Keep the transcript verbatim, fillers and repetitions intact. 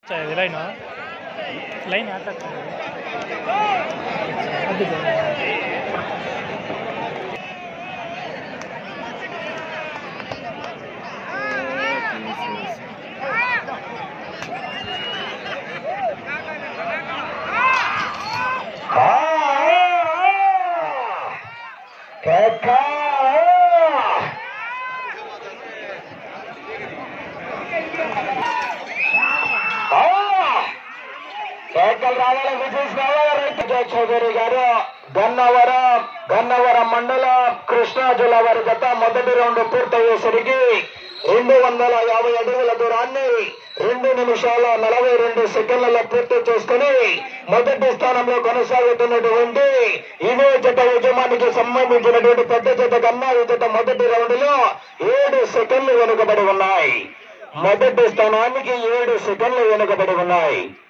Line line రావాల విజయ్ రైతు చౌదరి గారు గన్నవరం గన్నవరం మండలం కృష్ణా జిల్లా వారి గత మొదటి రౌండ్ పూర్తయ్యేసరికి రెండు వందల యాభై అడుగుల దూరాన్ని రెండు నిమిషాల నలభై రెండు సెకండ్లలో పూర్తి చేసుకుని మొదటి స్థానంలో కొనసాగుతున్నటువంటి ఇదే జత యజమానికి సంబంధించినటువంటి పెద్ద జత కన్నా ఈ జత మొదటి రౌండ్ లో ఏడు సెకండ్లు వెనుకబడి ఉన్నాయి. మొదటి స్థానానికి ఏడు సెకండ్లు వెనుకబడి ఉన్నాయి.